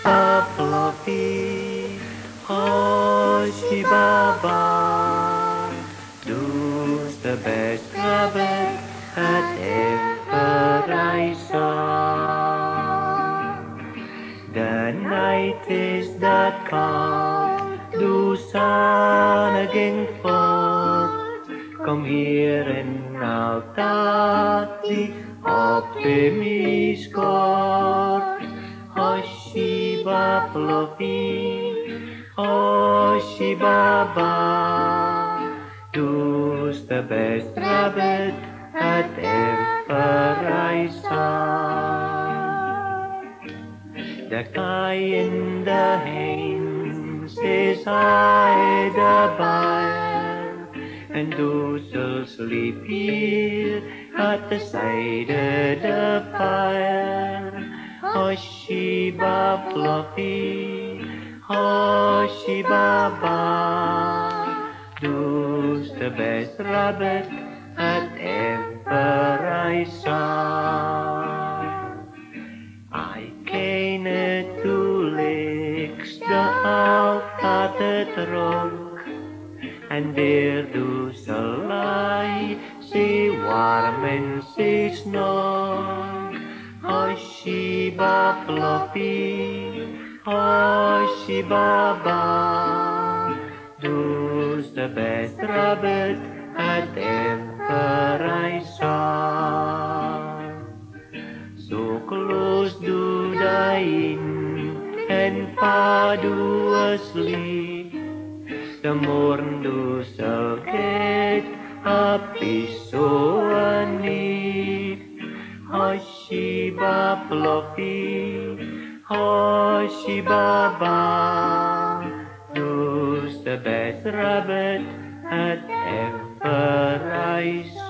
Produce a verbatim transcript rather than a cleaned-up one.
Fluffy, Hoshi Baba, who's the best rabbit that ever I saw. The night is that cold, the sun again forth. Come here and now that the optimist court. Hoshi Fluffy, Hoshi Baba, who's the best rabbit that ever I saw. The guy in the hen says I the buyer, and who'll sleep here at the side of the fire. Hoshi Fluffy, Hoshi Baba, who's the best rabbit that ever I saw. I came to licks the half-hearted rock, and there do so lie, she warm and she snug. Hoshi Fluffy, Hoshi Baba, who's the best rabbit that ever I saw. So close do the inn and far do asleep, the morn do so get up is so neat. Hoshi Fluffy, Hoshi Baba, who's the best rabbit that ever I saw.